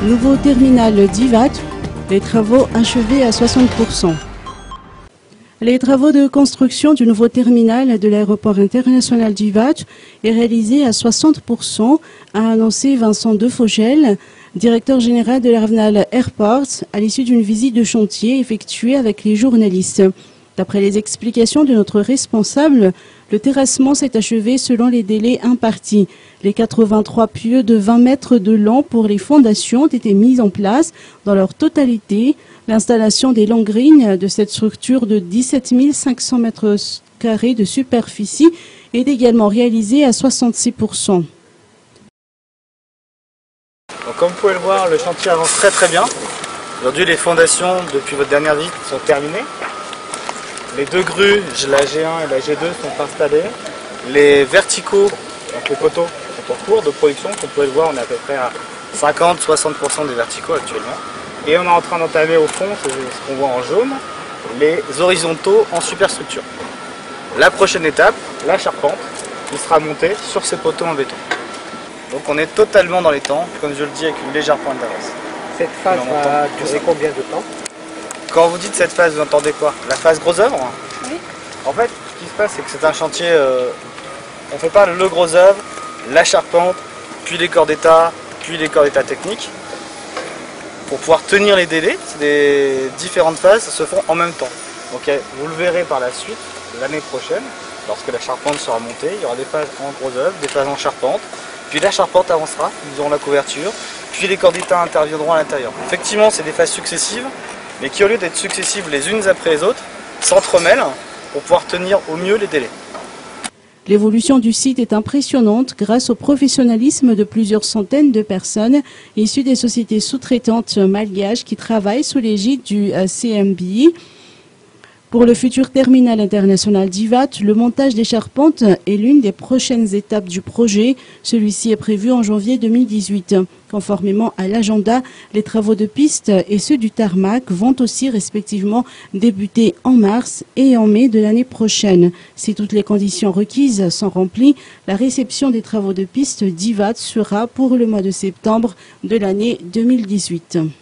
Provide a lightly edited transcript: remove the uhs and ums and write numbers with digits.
Nouveau terminal d'Ivat, les travaux achevés à 60%. Les travaux de construction du nouveau terminal de l'aéroport international d'Ivat est réalisé à 60%, a annoncé Vincent Defogel, directeur général de l'Arvenal Airports, à l'issue d'une visite de chantier effectuée avec les journalistes. D'après les explications de notre responsable, le terrassement s'est achevé selon les délais impartis. Les 83 pieux de 20 mètres de long pour les fondations ont été mis en place dans leur totalité. L'installation des longues lignes de cette structure de 17 500 mètres carrés de superficie est également réalisée à 66%. Donc, comme vous pouvez le voir, le chantier avance très bien. Aujourd'hui, les fondations, depuis votre dernière visite, sont terminées. Les deux grues, la G1 et la G2, sont installées. Les verticaux, donc les poteaux, sont en cours de production. Comme vous pouvez le voir, on est à peu près à 50-60% des verticaux actuellement. Et on est en train d'entamer au fond, c'est ce qu'on voit en jaune, les horizontaux en superstructure. La prochaine étape, la charpente, qui sera montée sur ces poteaux en béton. Donc on est totalement dans les temps, comme je le dis, avec une légère pointe d'avance. Cette phase va durer combien de temps? Quand vous dites cette phase, vous entendez quoi? La phase gros œuvre? Oui. En fait, ce qui se passe, c'est que c'est un chantier, on ne fait pas le gros œuvre, la charpente, puis les corps d'état, puis les corps d'état techniques. Pour pouvoir tenir les délais, des différentes phases se font en même temps. Donc vous le verrez par la suite, l'année prochaine, lorsque la charpente sera montée, il y aura des phases en gros œuvre, des phases en charpente, puis la charpente avancera, nous aurons la couverture, puis les corps d'état interviendront à l'intérieur. Effectivement, c'est des phases successives, mais qui au lieu d'être successives les unes après les autres, s'entremêlent pour pouvoir tenir au mieux les délais. L'évolution du site est impressionnante grâce au professionnalisme de plusieurs centaines de personnes issues des sociétés sous-traitantes malgaches qui travaillent sous l'égide du CMBI. Pour le futur terminal international d'Ivat, le montage des charpentes est l'une des prochaines étapes du projet. Celui-ci est prévu en janvier 2018. Conformément à l'agenda, les travaux de piste et ceux du tarmac vont aussi respectivement débuter en mars et en mai de l'année prochaine. Si toutes les conditions requises sont remplies, la réception des travaux de piste d'Ivat sera pour le mois de septembre de l'année 2018.